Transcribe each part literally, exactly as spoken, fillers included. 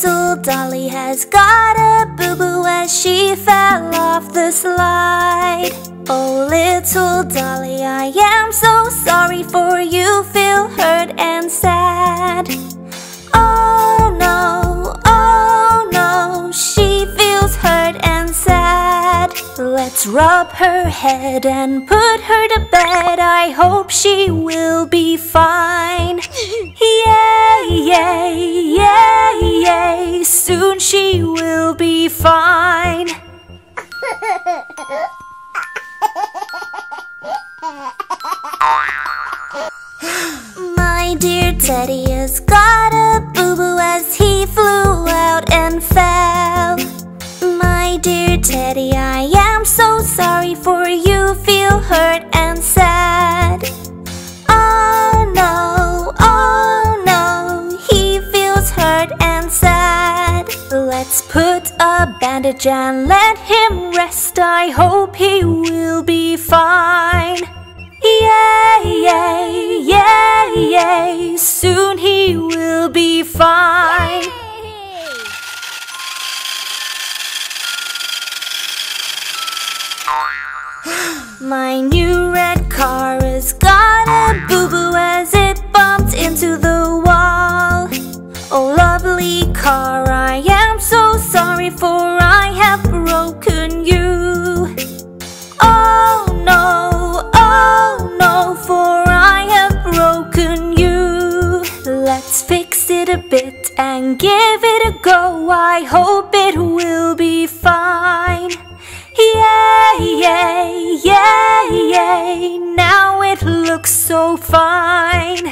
little Dolly has got a boo-boo as she fell off the slide. Oh, little Dolly, I am so sorry for you feel hurt and sad. Oh no, oh no, she feels hurt and sad. Let's rub her head and put her to bed. I hope she will be fine. Yay, yay, yay, yay, soon she will be fine. My dear Teddy has got a boo-boo as he flew out and fell. My dear Teddy, I am so sorry for you feel hurt and sad. Oh no, oh no, he feels hurt and sad. Let's put a bandage and let him rest. I hope he will be fine. Yay, yay, yay, yay, soon he will be fine. My new red car has got a boo-boo as it bumped into the wall. Oh, lovely car, I am so sorry for I have broken you. Oh no, oh no, for I have broken you. Let's fix it a bit and give it a go. I hope it will be fine. Yay, yay, yay, yay, now it looks so fine.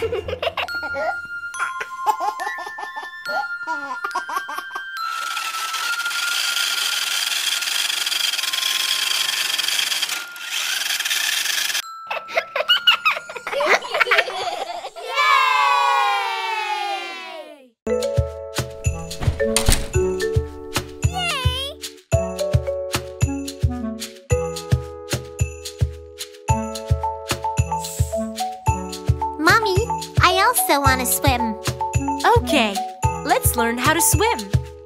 I want to swim. Okay, let's learn how to swim.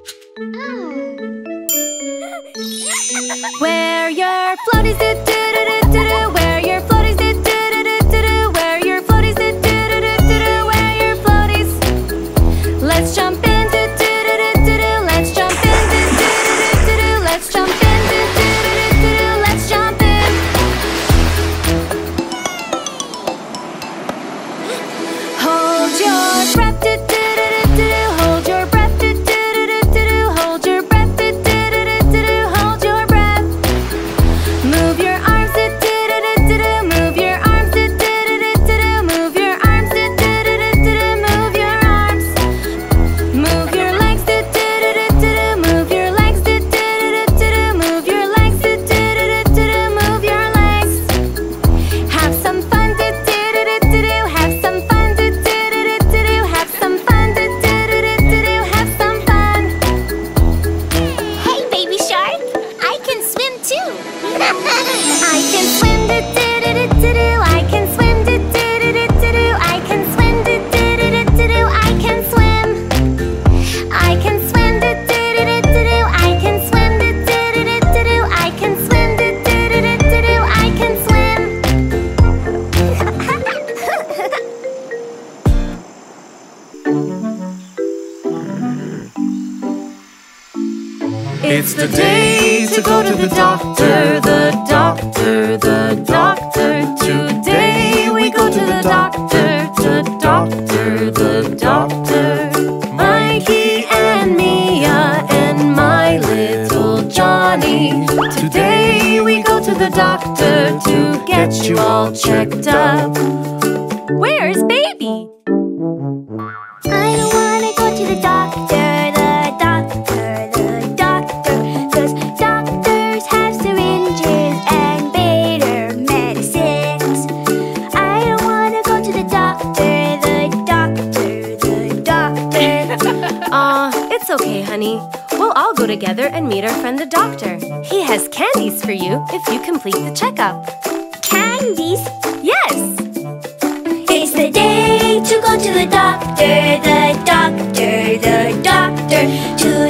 Where your floaties do do do do do do. Where your floaties do do do do do do. Where your floaties do do do do do do. Where your floaties. Let's jump in do do do do do do. Let's jump in do do do do do. Let's jump in do do do do do. Let's jump in. Hold your breath do do do do do. Hold your breath do do do do do. Hold your breath do do do do do. Hold your breath. Move your arms do do do do do. Move your arms do do do do do. Move your arms do do do do do. Move your arms. Move your legs do do do do do. Move your legs do do do do do. Move your legs do do do do do. Move your legs. Have some fun do do do do do. Have some fun do do do do do. Have some fun do do do do do. Have some fun. Hey, baby shark, I can swim too. I can swim do do do do do. I can swim do do do do do. I can swim do do do do do. I can swim. I can swim do do do do do. I can swim do do do do do. I can swim do do do do do. I can swim. It's the day to go to the doctor, the doctor, the doctor. Today we go to the doctor, the doctor, the doctor. Mikey and Mia and my little Johnny. Today we go to the doctor to get you all checked up. Where's baby? I don't want to go to the doctor, the doctor, the doctor. 'Cause doctors have syringes and better medicines. I don't want to go to the doctor, the doctor, the doctor. Aw, it's okay, honey. We'll all go together and meet our friend the doctor. He has candies for you if you complete the checkup. Candies? Yes! It's the day to go to the doctor, the doctor, the doctor.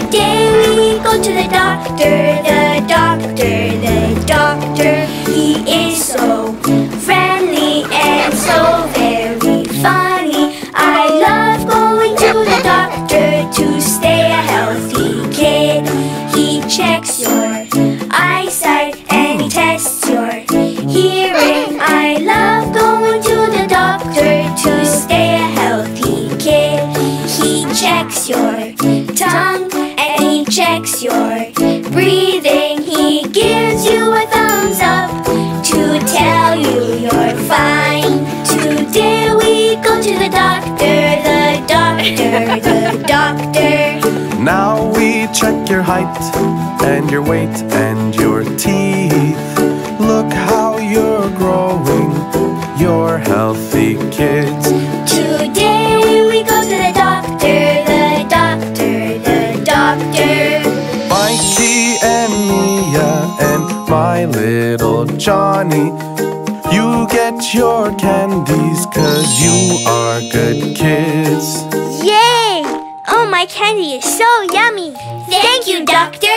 Today we go to the doctor, the doctor, the doctor. He is so friendly and so very funny. I love going to the doctor to stay a healthy kid. He checks your eyesight and he tests your hearing. I love going to the doctor to stay a healthy kid. He checks your tongue and he checks your breathing. He gives you a thumbs up to tell you you're fine. Today we go to the doctor, the doctor, the doctor. Now we check your height and your weight and your teeth. Look how you're growing, you're healthy kids. Today we go to the doctor, the doctor, the doctor. Mikey and Mia and my little Johnny, you get your candies 'cause you are good kids. Yay! Oh, my candy is so yummy. Thank you, doctor.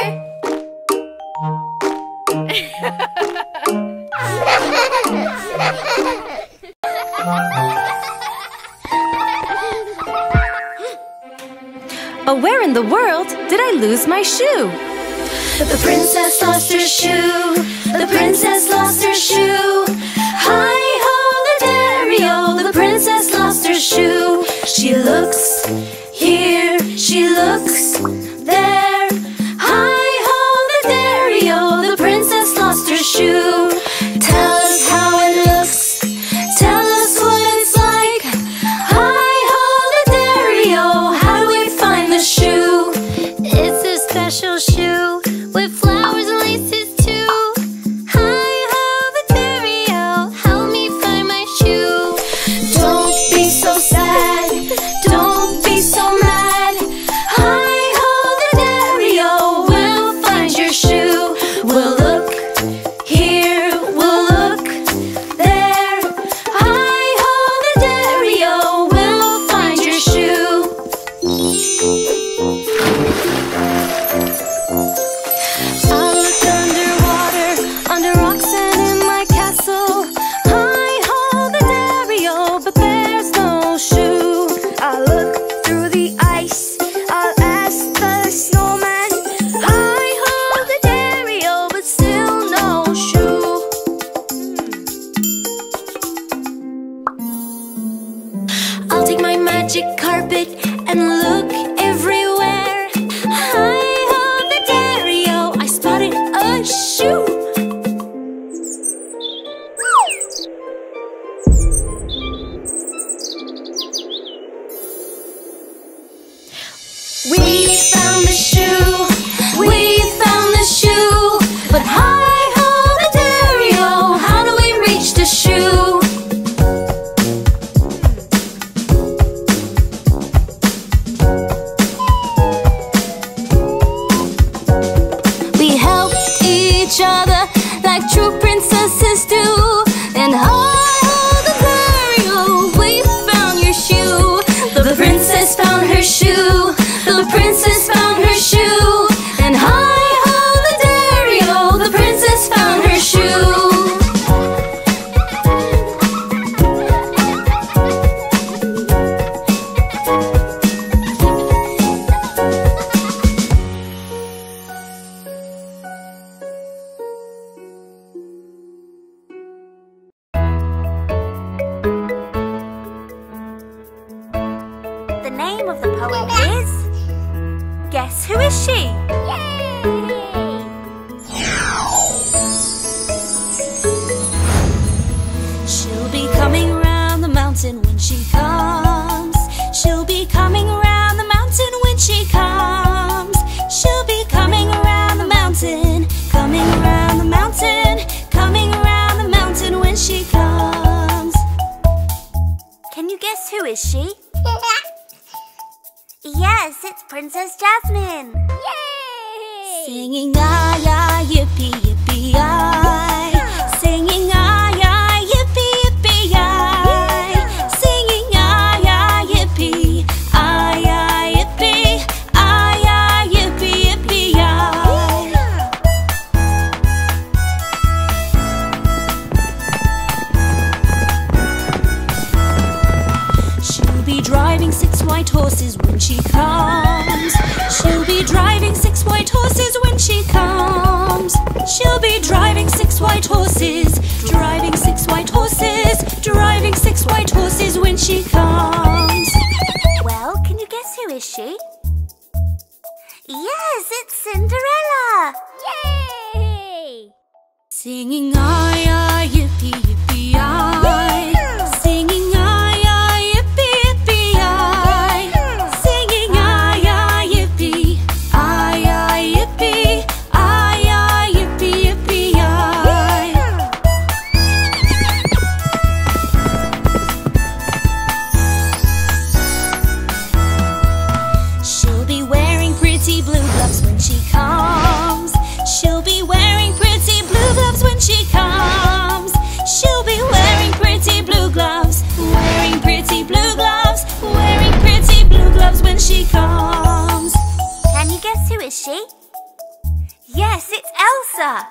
Oh, where in the world did I lose my shoe? The princess lost her shoe. The princess lost her shoe. Hi-ho, the dairy-o, the princess lost her shoe. She looks here, she looks there. Hi-ho, the dairy-o, the princess lost her shoe. Tell us how it looks, tell us what it's like. Hi-ho, the dairy-o, how do we find the shoe? It's a special shoe with flowers and laces too. Hi-ho, the dairy-o, help me find my shoe. Don't be so sad, don't be so mad. Hi-ho, the dairy-o, we'll find your shoe. We'll look here, we'll look there. Hi-ho, the dairy-o, we'll find your shoe. I looked underwater, under rocks and in my castle. Hi-ho, the dairy-o, but there's no shoe. I look through the ice, I'll ask the snowman. Hi-ho, the dairy-o, but still no shoe. I'll take my magic carpet and look everywhere. Hi-ho, the dairy-o, I spotted a shoe. We found the shoe, we found the shoe. But hi-ho, the dairy-o, how do we reach the shoe? We helped each other like true princesses do. And hi-ho, the dairy-o, we found your shoe. The princess found her shoe. The princess found her shoe. And hi-ho, the dairy-o, the princess found her shoe. The name of the poem is Guess Who Is She? She'll be coming round the mountain when she comes. She'll be coming round the mountain when she comes. She'll be coming around the mountain, coming around the mountain, coming around the mountain when she comes. Can you guess who is she? Yes, it's Princess Jasmine. Yay! Singing ay ay yippee yippee ay. Singing ay ay yippee yippee ay. Singing ay ay yippee ay ay yippee ay ay yippee. white horses when she comes. She'll be driving six white horses when she comes. She'll be driving six white horses, driving six white horses, driving six white horses when she comes. Well, can you guess who is she? Yes, it's Cinderella! Yay! Singing aye aye yippee yippee aye, singing aye aye yippee yippee aye, singing aye aye yippee, aye aye yippee, aye aye yippee yippee aye. She'll be wearing pretty blue gloves when she comes. She'll be wearing pretty blue gloves when she comes. She'll be wearing pretty blue gloves, wearing pretty blue gloves, wearing pretty blue gloves when she comes. Can you guess who is she? Yes, it's Elsa!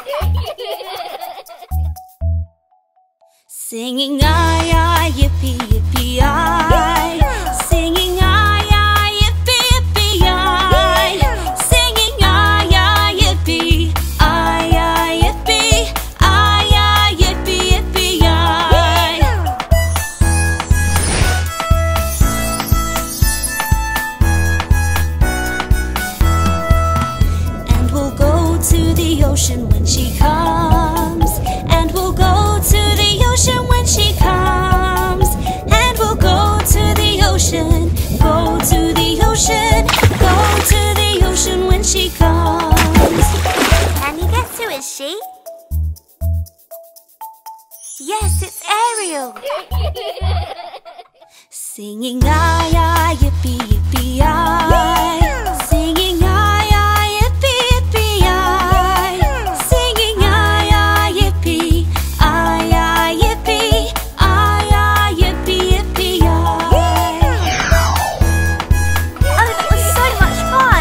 Singing aye aye yippee yippee aye, singing aye aye yippee yippee aye, singing aye aye yippee, aye aye yippee, aye aye yippee yippee aye. And we'll go to the ocean when she comes. And we'll go to the ocean when she comes. And we'll go to the ocean, go to the ocean, go to the ocean when she comes. Can you guess who is she? Yes, it's Ariel! Singing aye aye yippee yippee aye, singing aye aye yippee yippee aye, singing aye aye yippee, aye aye yippee, aye aye yippee yippee aye. Oh, that was so much fun!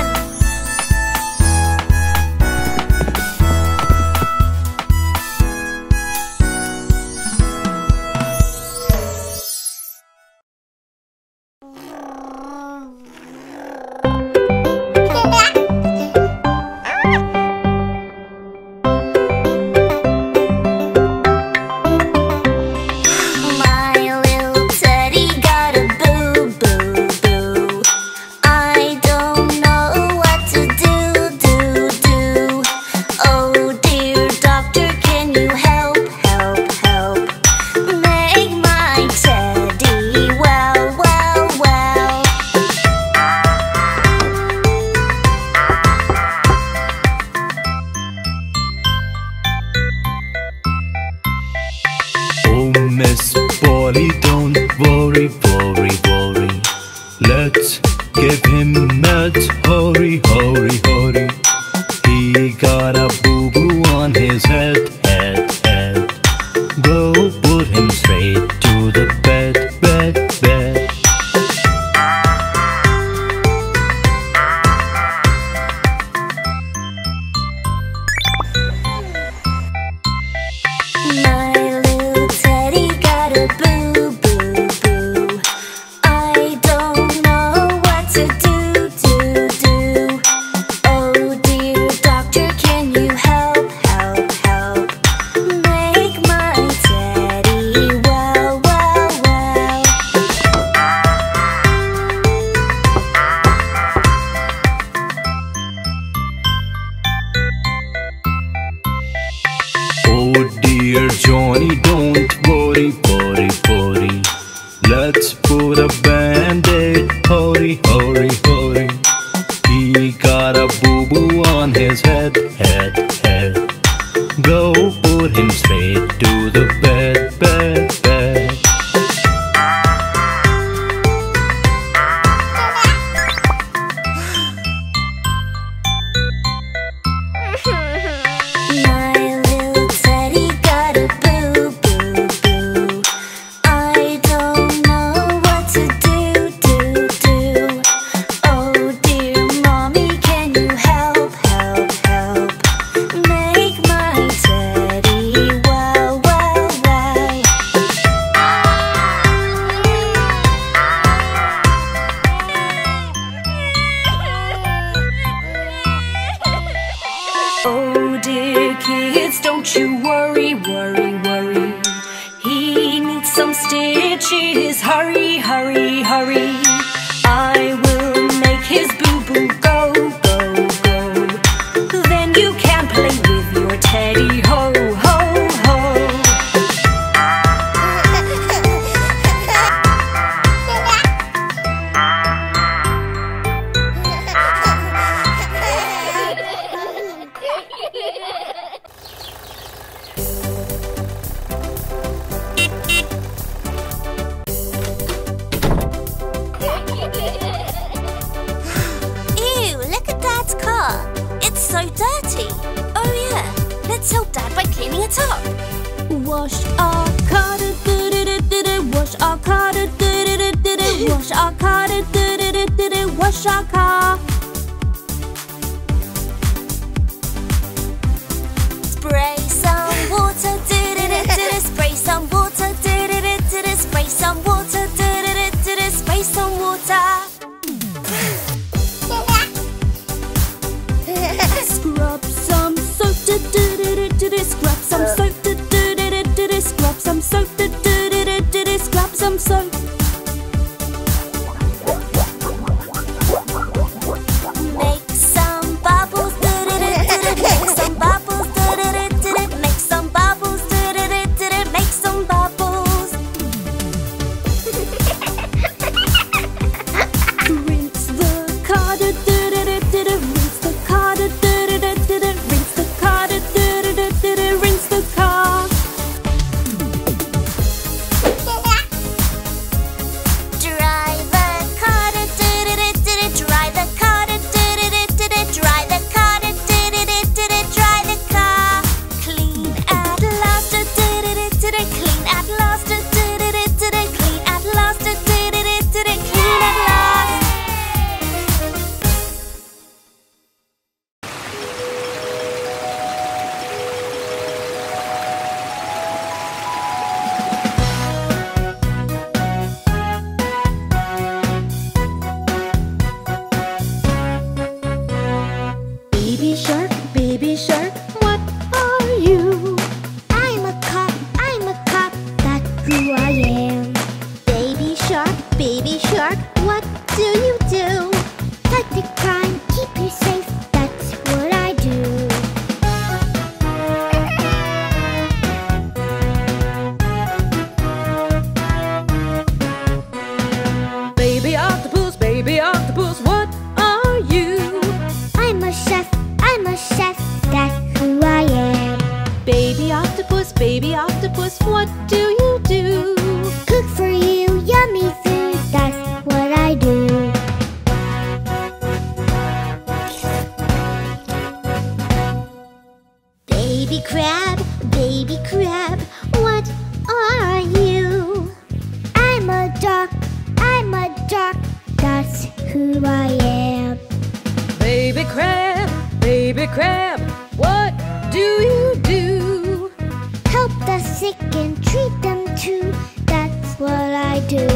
Miss Polly, don't worry, worry, worry. Let's give him meds, hurry, hurry, hurry. He got a boo-boo on his head, head, head. Go put him straight to the bed, bed, bed. My little teddy got a boo, boo, boo. I don't know what to do, do, do. Oh dear doctor, can you help, help, help? Make my teddy well, well, well. Oh dear Johnny, don't worry, worry, worry. Let's put a band-aid, hurry, hurry, hurry. He got a boo-boo on his head, head, head. Go put him straight to the bed, bed, bed. My little teddy got a boo, boo, boo. I don't know what to do, do, do. Oh dear mommy, can you help, help, help? Make my teddy well, well, don't you worry, worry, worry. He needs some stitches. Hurry, hurry, hurry. I will make his boo-boo go, go, go. Then you can play with your teddy. Ho, ho, ho. Ew, look at Dad's car. It's so dirty. Oh yeah, let's help Dad by cleaning it up. Wash our car, do do do do do. Wash our car, do do do do do. Wash our car, do do do do do. Wash our car. Spray some water, do do do do. Spray some water, do do do do. Spray some water, do do do do. Spray some water. Scrub some soap, do do do do do. Scrub some soap, do do do do do. Scrub some soap, do do do do do. Scrub some soap. Make some bubbles, do do do do do. Make some bubbles, do do do do do. Make some bubbles, do do do do do. Make some bubbles. Rinse the car, do do do do do do. Rinse the car, do do do do do. Rinse the car, do do do do do. Rinse the car. Dry the car, do do do do do. Dry the car, do do do do do. Dry the car, do do do do do. Dry the car. Clean at last, do do do do do. Clean at last, do do do do do. Clean at last, do do do do do. Clean at last. Baby shark, baby shark, what are you? I'm a cop, I'm a cop, that's who I am. Baby shark, baby shark, what do you do? Fight the crime, keep you safe, that's what I do. Baby octopus, baby octopus, what are you? I'm a chef, I'm a chef, that's who I am. Baby octopus, baby octopus, what do you do? Cook for you, yummy food, that's what I do. Baby crab, baby crab, what are you? I'm a duck, I'm a duck, that's who I am. Baby crab, baby crab, what do you do? Help the sick and treat them too, that's what I do.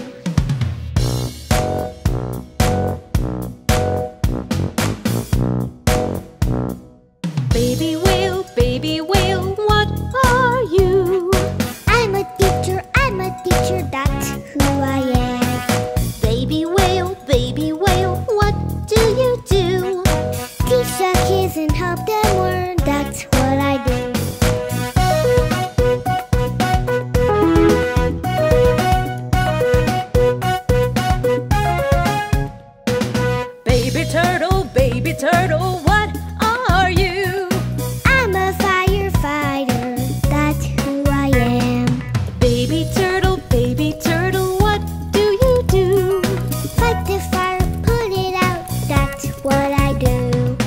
Baby whale, baby whale, what are you? I'm a teacher, I'm a teacher, that's who I am. Baby whale, baby whale, what do you do? Teach the kids and help them learn, that's what I do. Baby turtle, baby turtle, what are you? I'm a firefighter, that's who I am. Baby turtle, baby turtle, what do you do? Fight the fire, put it out, that's what I do.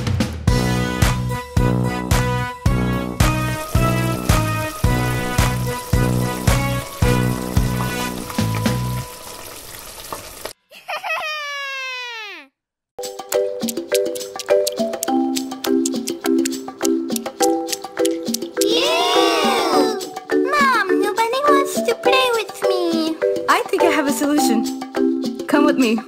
Mom, nobody wants to play with me. I think I have a solution. Come with me.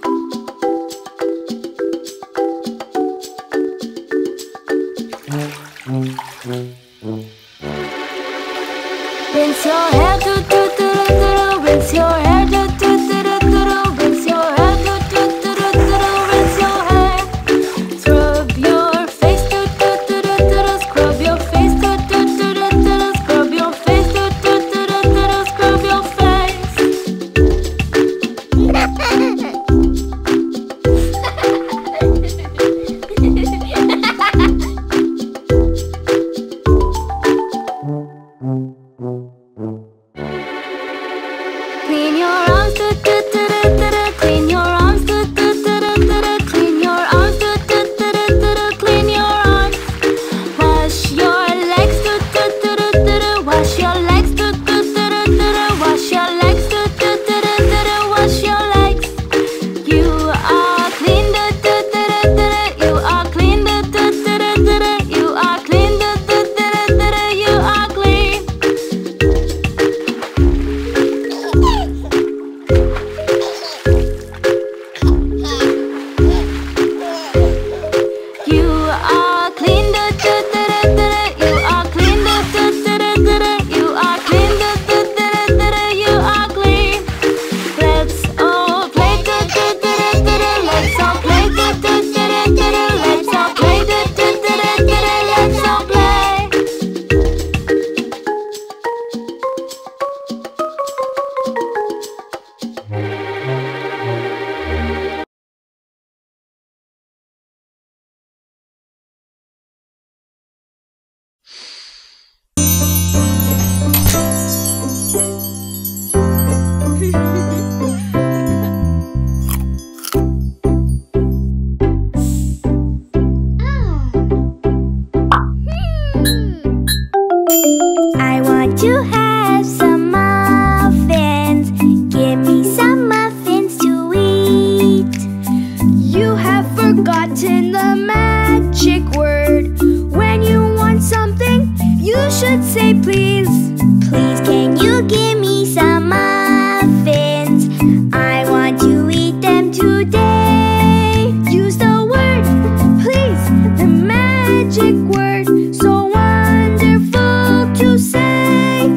say please? Please, can you give me some muffins? I want to eat them today. Use the word, please, the magic word, so wonderful to say.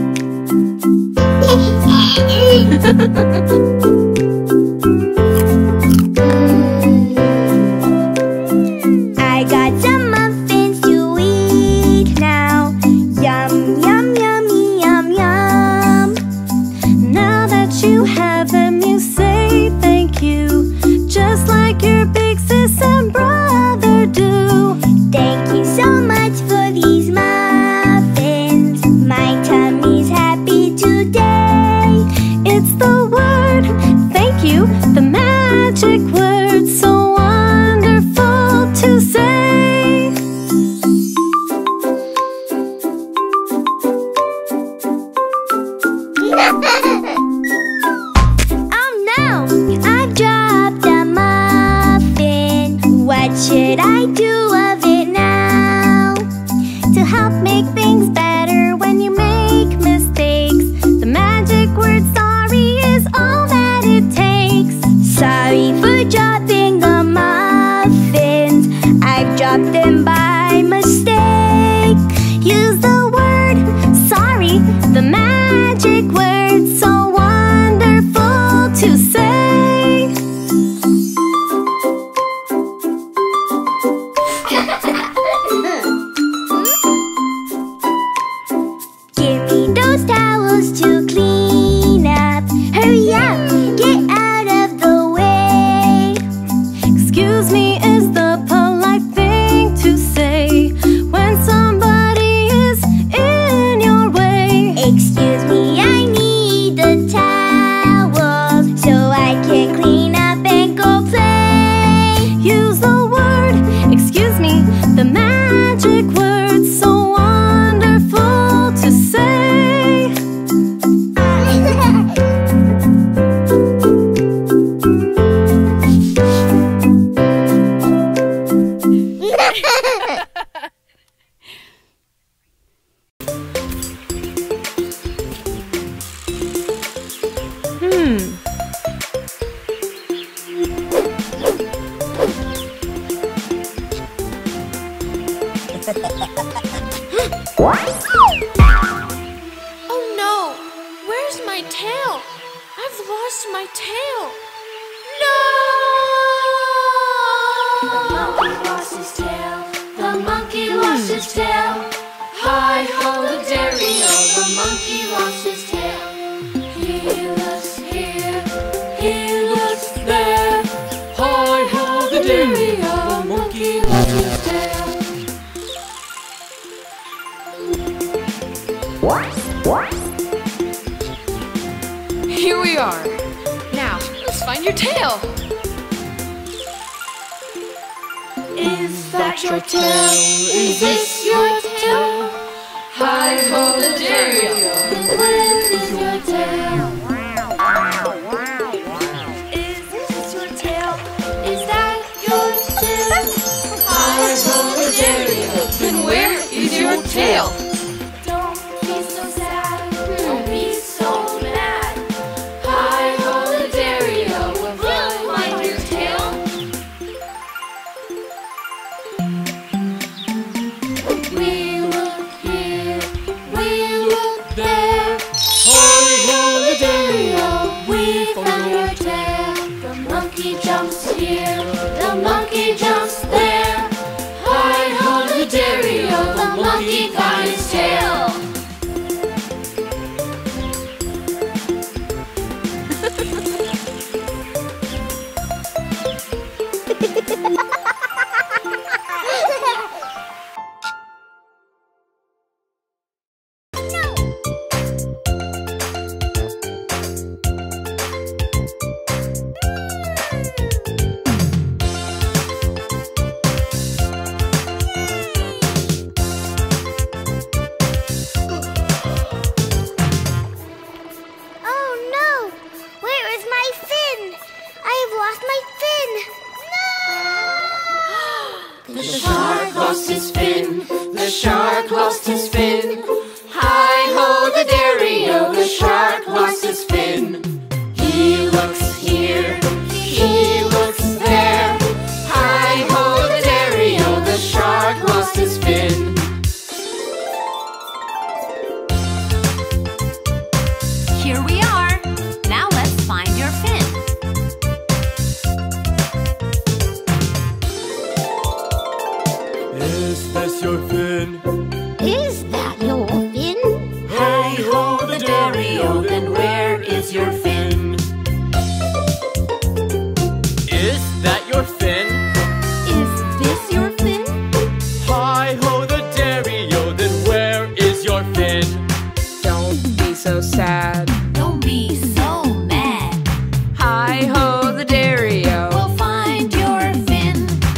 I got some muffins to eat now. Yum, yum, yummy, yum, yum. Now that you have them, you say thank you, just like your big sis and brother do. Thank you so much for these muffins. My tummy's happy today. It's the word, thank you, the magic word, so wonderful to say. Oh no, I've dropped a muffin. What should I do of it now? To help make things better when you make mistakes, the magic word sorry is all that it takes. Sorry for dropping the muffins. I've dropped them by mistake. Use the word sorry, the magic word, so wonderful to say. Give me those towels to clean up. Hurry up, get out of the way. Excuse me is the polite thing to say when somebody is in your way. Excuse me, I need the towels so I can clean up and go play. Use the word, excuse me, the magic word, so wonderful to say. Hmm. Oh no! Where's my tail? I've lost my tail. No! The monkey lost his tail. The monkey lost his tail. Hi ho, the dairy, oh, the monkey lost his tail. He looks here, he looks there. Hi ho, the dairy, oh, the monkey lost his tail. Here we are. Now, let's find your tail. Is that your tail? Is this your tail? Hi ho, the dairy, where is your tail? Is this your tail? Is that your tail? Hi ho, the dairy, then where is your tail? Don't be so sad, don't be so mad. Hi ho, the dairy, we'll find your tail. We look here, we look there. Hi ho, the dairy, we found your tail. The monkey jumps here, the monkey jumps there. Hi ho, the dairy, the monkey got his tail. The shark lost his fin. The shark lost his fin. Hi Hi-ho the dairy-o. We'll find your fin.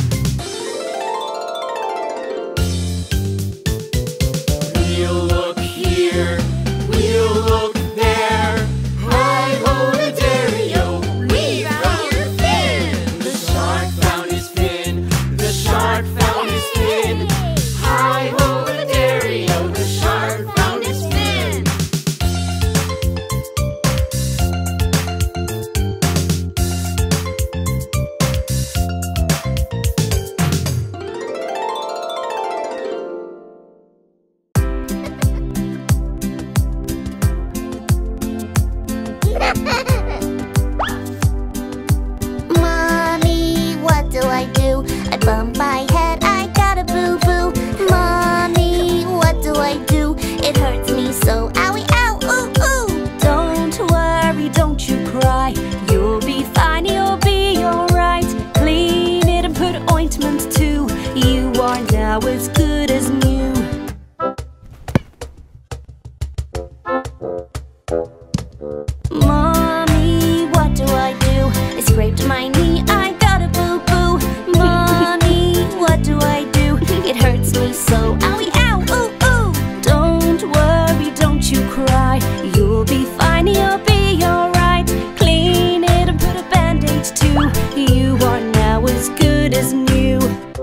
We'll look here, we'll look there. Hi-ho the dairy-o, we found your fin. The shark found his fin, the shark found his fin. Hi-ho the dairy-o, the shark found his fin. Mommy, what do I do? I bump my head, I got a boo-boo. Mommy, what do I do? It hurts me so, owie, ow, ooh, ooh. Don't worry, don't you cry. You'll be fine, you'll be alright. Clean it and put ointment too. You are now as good as new. Mommy, what do I do? I scraped my knee, I got a boo-boo. Mommy, what do I do? It hurts me so, owie, ow, ooh, ooh. Don't worry, don't you cry. You'll be fine, you'll be alright. Clean it and put a band-aid too. You are now as good as new.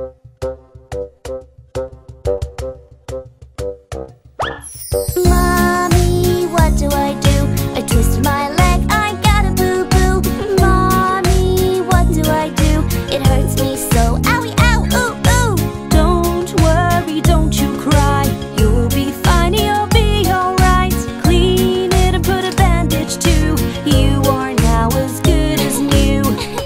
Mommy, what do I do? I twist my leg, I got a boo-boo. Mommy, what do I do? It hurts me so, owie, ow, ooh, ooh. Don't worry, don't you cry. You'll be fine, you'll be alright. Clean it and put a bandage too. You are now as good as new.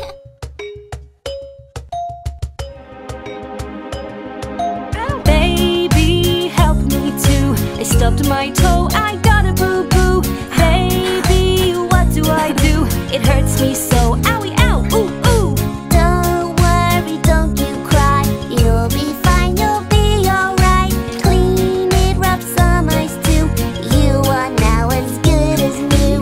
Baby, help me too. I stubbed my toe, I got a boo-boo. Baby, what do I do? It hurts me so, owie, ow, ooh, ooh. Don't worry, don't you cry. You'll be fine, you'll be alright. Clean it, rub some ice too. You are now as good as new.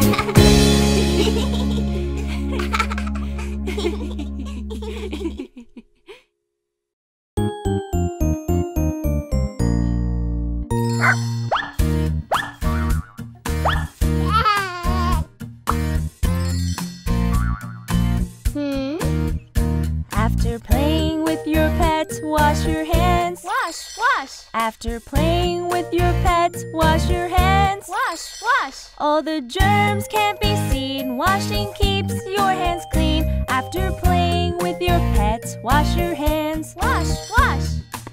After playing with your pet, wash your hands. Wash, wash, After playing with your pet, wash your hands. wash, wash. All the germs can't be seen. Washing keeps your hands clean. After playing with your pet, wash your hands. Wash, wash.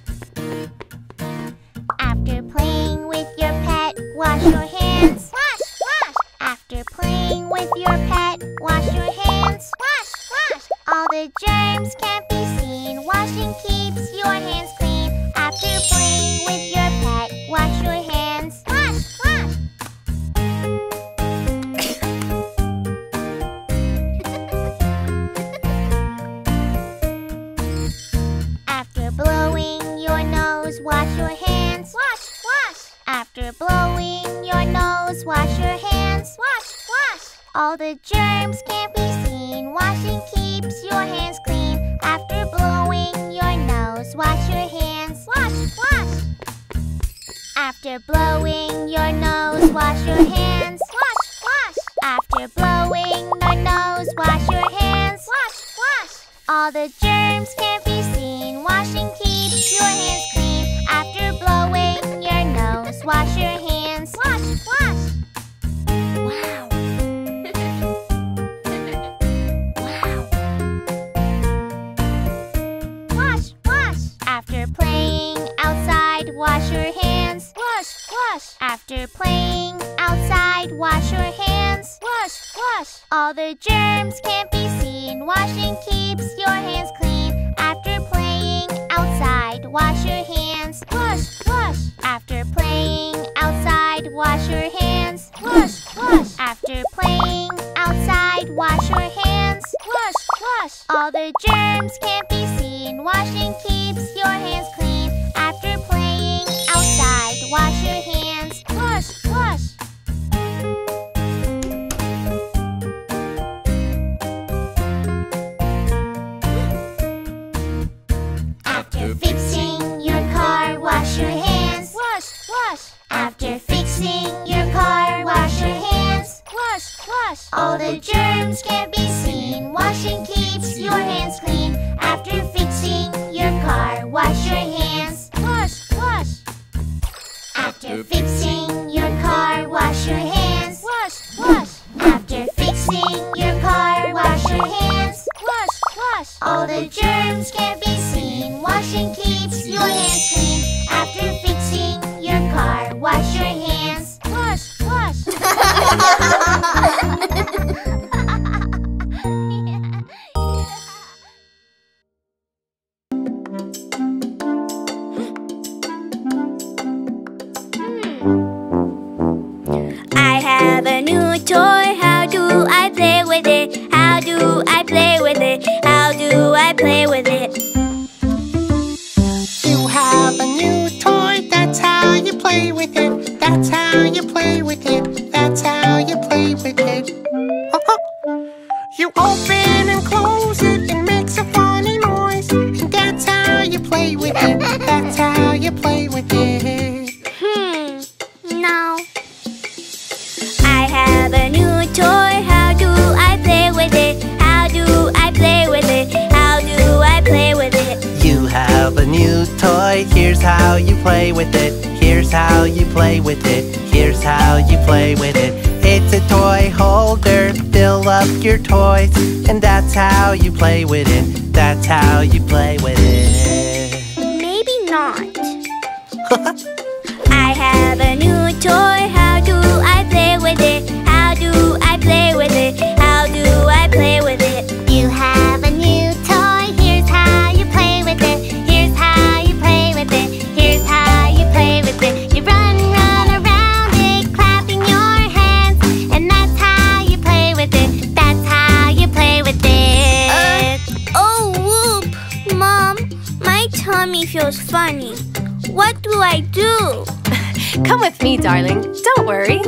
After playing with your pet, wash your hands. Wash, wash. After playing with your pet, wash your hands. Wash, wash. All the germs can't be seen. Washing keeps your hands clean. After playing with your pet, wash your hands. Wash, wash. After blowing your nose, wash your hands. Wash, wash. After blowing your nose, wash your hands. Wash, wash. All the germs can't be seen. Washing keeps your hands clean. After blowing your nose, wash your hands. Wash, wash. After blowing your nose, wash your hands. Wash, wash. After blowing your nose, wash your hands. Wash, wash. All the germs can't be seen. Washing keeps your hands clean. After blowing your nose, wash your hands. Wash, wash. Wow. Wash, wash. After playing outside, wash your hands. Wash, wash. After playing outside, wash your hands. Wash, wash. All the germs can't be seen. Washing keeps your hands clean. After playing outside, wash your hands. Wash, wash. After playing outside, wash your hands. Wash, wash. After playing outside, wash your hands. Wash, wash. All the germs can't be seen. Washing keeps your hands clean. After playing outside, wash your hands. Wash, wash. Washing keeps your hands clean. After fixing your car, wash your hands. Wash, wash. After fixing your car, wash your hands. Wash, wash. After fixing your car, wash your hands. Wash, wash. All the germs can be seen. Washing keeps your hands clean. After fixing your car, wash your hands. Wash, wash. I have a new toy. How do I play with it? How do I play with it? How do I play with it? You have a new toy, that's how you play with it. That's how you play with it. That's how you play with it. You open and close it, it makes a funny noise. And that's how you play with it. That's how you play with it. Hmm, no. I have a new toy. How do I play with it? How do I play with it? How do I play with it? You have a new toy, here's how you play with it. Here's how you play with it. Here's how you play with it. It's a toy holder, fill up your toys. And that's how you play with it. That's how you play with it. Maybe not. I have a new toy. How do I play with it? How do I play with it? How do I play with it? You have a new toy, here's how you play with it. Here's how you play with it. Here's how you play with it. You run, run around it, clapping your hands. And that's how you play with it. That's how you play with it. Uh, oh, whoop! Mom, my tummy feels funny. What do I do? Come with me, darling. Don't worry.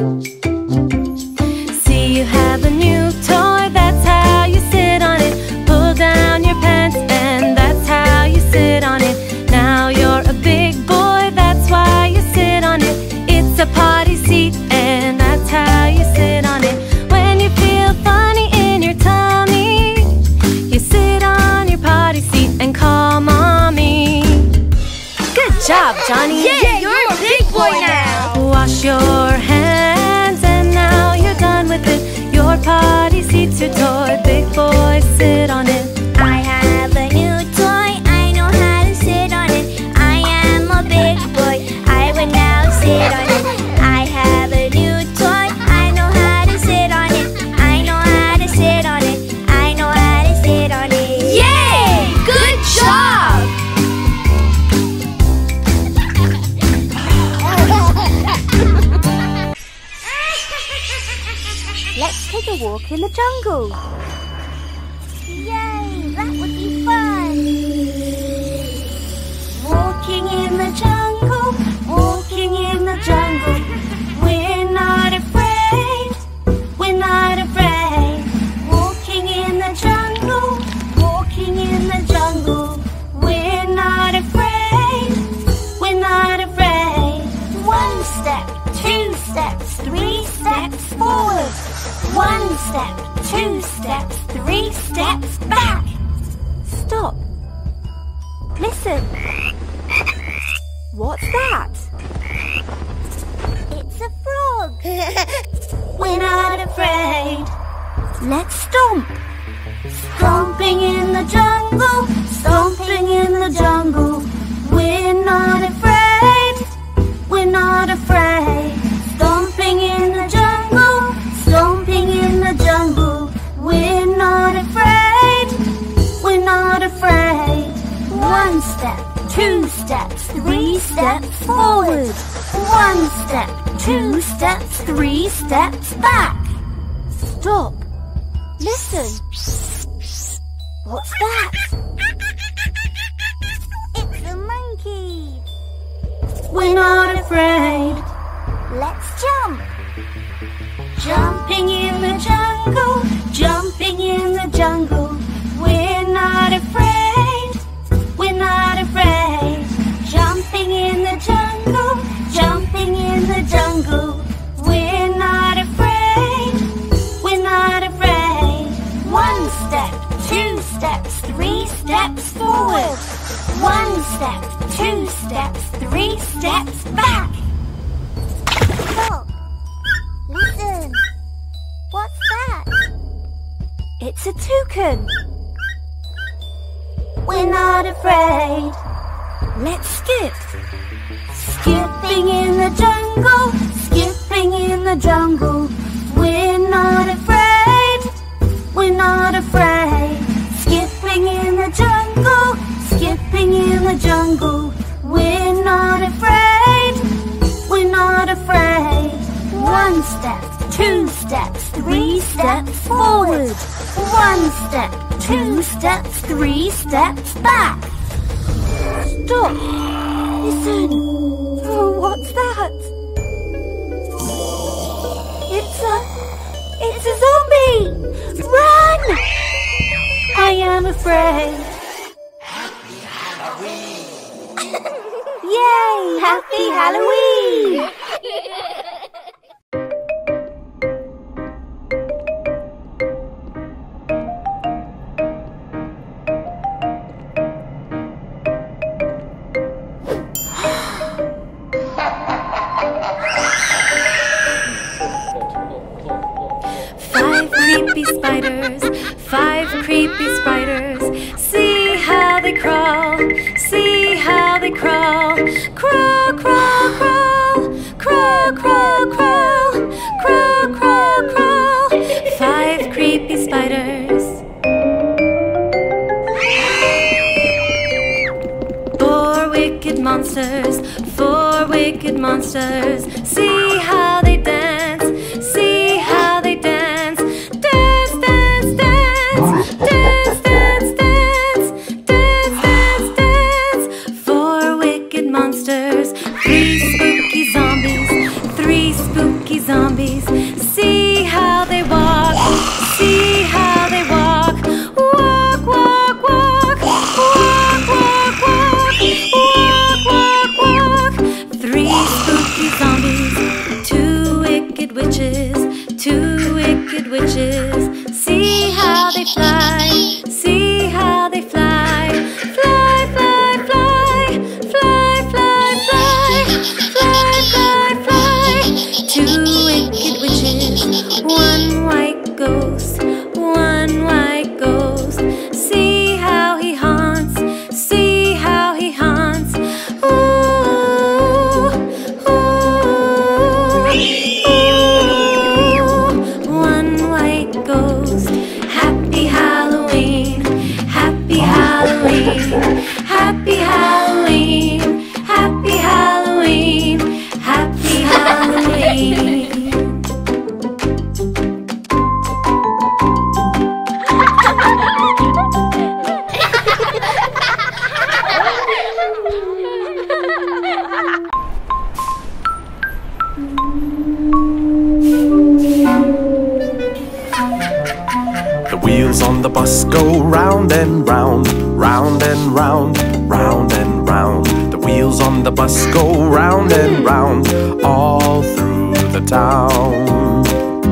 See, you have a new toy. That's how you sit on it. Pull down your pants, and that's how you sit on it. Now you're a big boy. That's why you sit on it. It's a potty seat, and that's how you sit on it. When you feel funny in your tummy, you sit on your potty seat and call mommy. Good job, Johnny. Yeah, you're a big boy now. Wash your hands and now you're done with it. Your potty seat's your toy, big boy, sit on it. I have a new toy. I know how to sit on it. I am a big boy. I will now sit on it. I have a new toy. I know how to sit on it. I know how to sit on it. I know how to sit on it. Yay! Good job! Let's take a walk in the jungle. Yay, that would be fun. Walking in the jungle, walking in the jungle. We're not afraid, we're not afraid. Walking in the jungle, walking in the jungle. We're not afraid, we're not afraid. One step, two steps, three steps forward. One step, two steps, three steps back. Stop. Listen. What's that? It's a frog. We're not afraid. Let's stomp. Stomping in the jungle, stomping in the jungle. We're not afraid. We're not afraid. Stomping in the jungle, stomping in the jungle. We're not afraid. We're not afraid. One step, two steps, three steps forward. One step, two steps, three steps back. Stop. Listen. What's that? It's a monkey. We're not afraid. Let's jump. Jumping in the jungle, jumping in the jungle. We're not afraid, we're not afraid. Jumping in the jungle, jumping in the jungle. We're not afraid, we're not afraid. One step, steps, three steps forward. One step, two steps, three steps back. Stop! Listen! What's that? It's a toucan. We're not afraid. Let's skip. Skipping in the jungle, skipping in the jungle. We're not afraid. We're not afraid. Skipping in the jungle, skipping in the jungle. We're not afraid. We're not afraid. One step, two steps, three steps forward. One step, two steps, three steps back. Stop! Listen! Oh, what's that? It's a... It's a zombie! Run! I am afraid. Happy Halloween! Yay! Happy Halloween! Creepy spiders, five creepy spiders. See how they crawl, see how they crawl. Crawl, crawl, crawl, crawl, crawl, crawl, crawl, crawl, crawl. Five creepy spiders. Four wicked monsters, four wicked monsters. See how they dance, see how they dance. Three spooky zombies, three spooky zombies. See how they walk, see how they walk. Walk, walk, walk, walk, walk, walk, walk, walk, walk. Three spooky zombies, two wicked witches, two wicked witches. See how they fly, see how they fly. Fly, fly, fly, fly, fly, fly. Fly, fly, fly. Two wicked witches, one white ghost, one white ghost. See how he haunts, see how he haunts. Ooh, ooh, ooh. One white ghost. Happy Halloween, happy Halloween, happy Halloween, happy Halloween, happy Halloween. The wheels on the bus go round and round, round and round, round and round. The wheels on the bus go round and round, all through the town.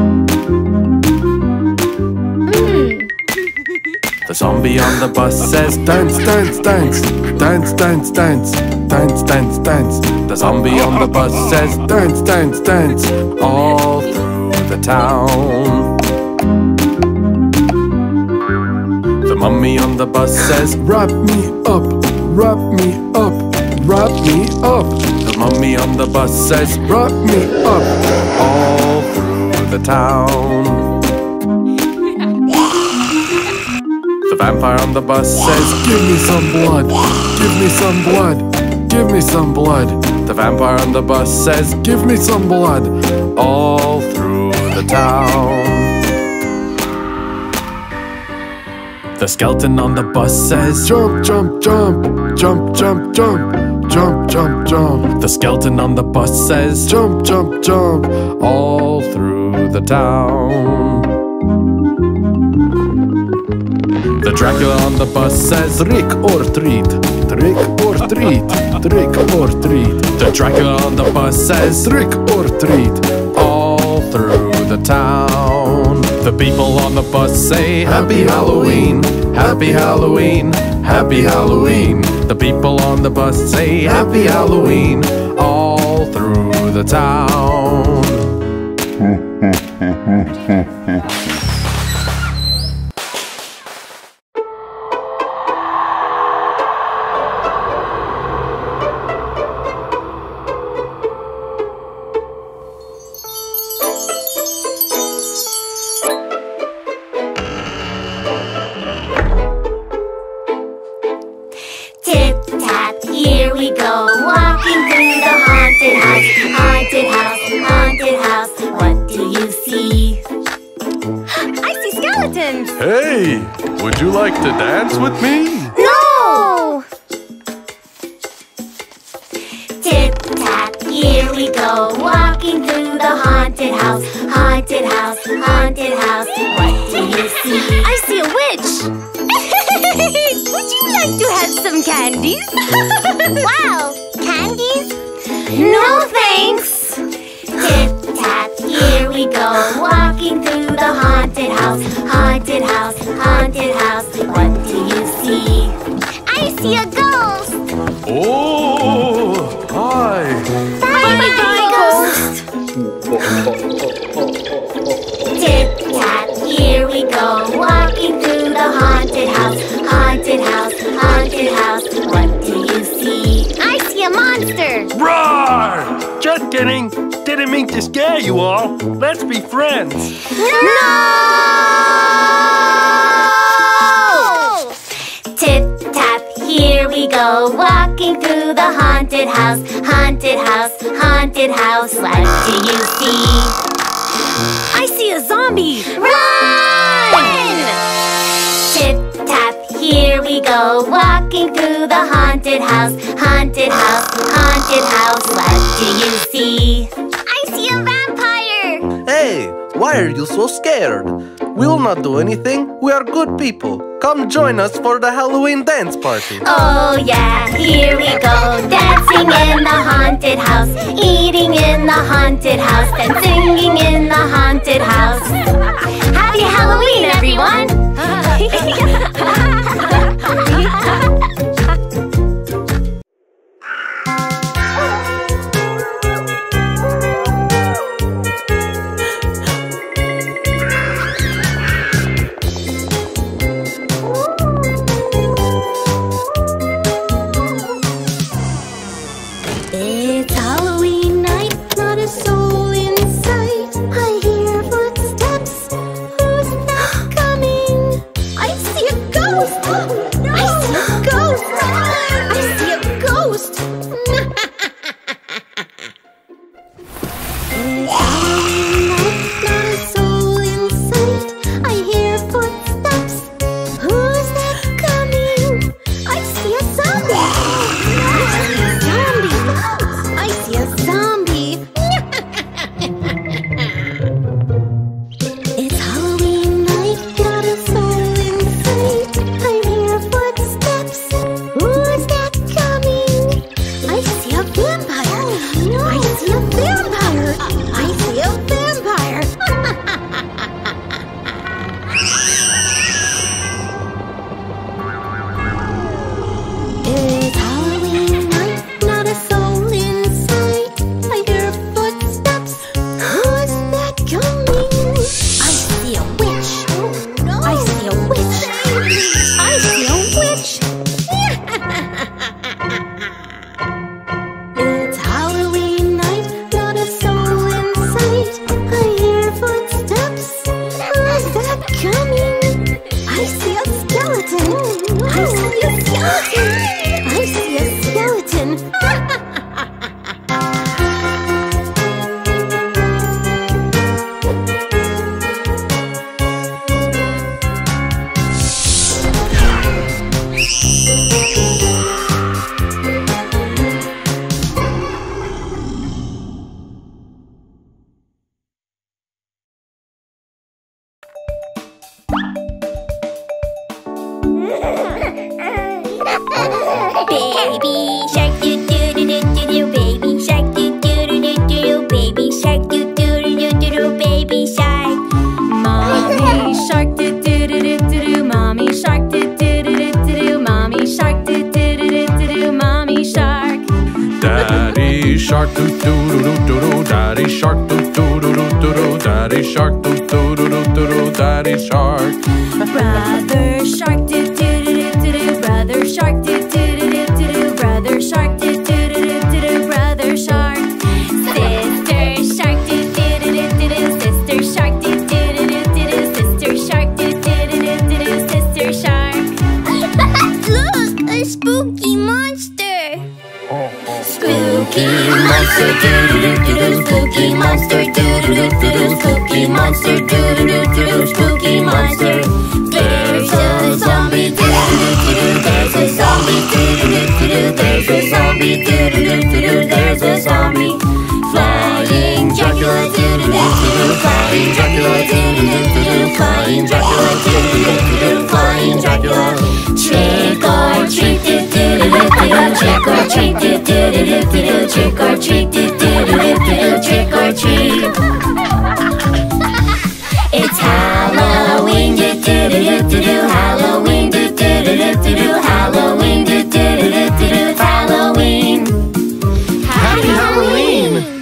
The zombie on the bus says dance, dance, dance, dance, dance, dance, dance, dance, dance. The zombie on the bus says dance, dance, dance, all through the town. The mummy on the bus says wrap me up, wrap me up, wrap me up. The mummy on the bus says wrap me up, all through the town. The vampire on the bus says give me some blood, give me some blood, give me some blood. The vampire on the bus says give me some blood, all through the town. The skeleton on the bus says jump, jump, jump, jump, jump, jump, jump, jump, jump. The skeleton on the bus says jump, jump, jump, all through the town. The Dracula on the bus says trick or treat, trick or treat, trick or treat. The Dracula on the bus says trick or treat, all through the town. The The people on the bus say Happy Halloween, Happy Halloween, Happy Halloween. The people on the bus say Happy Halloween all through the town. Tip-tap, here we go, walking through the haunted house. Haunted house, haunted house, what do you see? I see skeletons! Hey, would you like to dance with me? No! Tip-tap, here we go, walking through the haunted house. Haunted house, haunted house, what do you see? I see a witch! Would you like to have some candies? Wow, candies? No thanks! Tip-tap, here we go, walking through the haunted house. Haunted house, haunted house, what do you see? I see a ghost. Oh, hi. Bye-bye, ghost! Tip-tap, here we go, walking through the haunted house. Haunted house, haunted house, what do you see? I see a monster. Roar! Just kidding. Didn't mean to scare you all. Let's be friends. No! Tip-tap, here we go, walking through the haunted house. Haunted house, haunted house, what do you see? I see a zombie! Run! Tip-tap, here we go, walking through the haunted house. Haunted house, haunted house, what do you see? I see a vampire. Hey, why are you so scared? We will not do anything. We are good people. Come join us for the Halloween dance party. Oh yeah, here we go, dancing in the haunted house, eating in the haunted house, and singing in the haunted house. Happy Halloween, everyone! It's Halloween night, not a soul in sight. I hear footsteps. Who's that coming? I see a ghost. I see a ghost. I see a ghost. It's Halloween night, not a soul in sight. I hear footsteps. Who's that coming? I see a zombie. I see a zombie. I see a zombie. It's Halloween night, not a soul in sight. I hear footsteps. Who's that coming? I see a vampire. I see a vampire. I see a vampire. It's Halloween night, not a soul in sight. I hear footsteps. Who's that coming? I see a witch. I see a witch. I see a witch. It's Halloween night, not a soul in sight. I hear footsteps. Who's that coming? I see a skeleton. I see a skeleton. I see a skeleton. Baby shark doo doo doo doo doo doo. Baby shark doo doo doo doo doo doo. Baby shark doo doo doo doo doo doo. Baby shark. Mommy doo doo doo doo doo. Daddy shark doo doo doo doo doo doo. Daddy shark doo doo doo doo doo doo. Daddy shark. Brother shark do do do do do. Brother shark do do do do do. Brother shark do do do do do. Brother shark. Sister shark do do do do do. Sister shark do do do do do. Sister shark do do do do do. Sister shark. Look, a spooky monster. Spooky monster do do do do. Spooky monster do do do do. Spooky monster do do do do. Spooky monster. There's a zombie do do do do. There's a zombie do do do do. There's a zombie do do do do. There's a zombie. Flying Dracula do do do do. Flying Dracula do do do do. Flying Dracula do do do do. Flying Dracula. Trick or treat do do do do. Trick or treat do do do do. Trick or treat do do do do. Trick or treat. It's Halloween do do do do do. Halloween do do do do do. Halloween do do do do do. Halloween. Happy Halloween.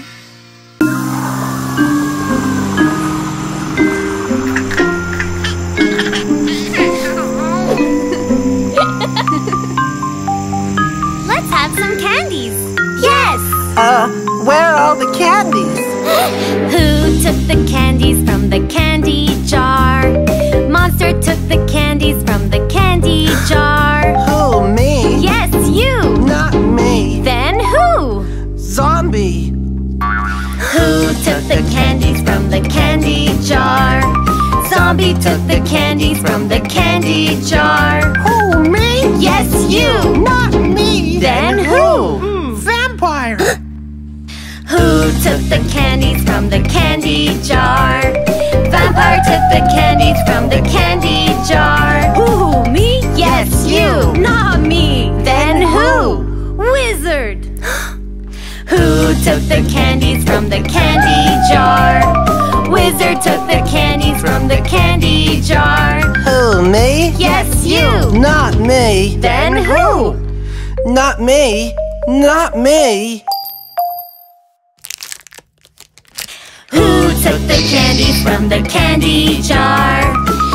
Let's have some candies. Yes! Uh, where are all the candies? Who took the candies from the candy jar? Monster took the candies from the candy jar. Who, me? Yes, you! Not me. Then who? Zombie. Who took the candies from the candy jar? Zombie took the candies from the candy jar. Who, me? Yes, you! Not me. Then who? Vampire. Who took the candies from the candy jar? Vampire took the candies from the candy jar. Who, me? Yes, you! Not me! Then who? Wizard! Who took the candies from the candy jar? Wizard took the candies from the candy jar. Who, me? Yes, you! Not me. Then who? Not me. Not me. Who took the candies from the candy jar?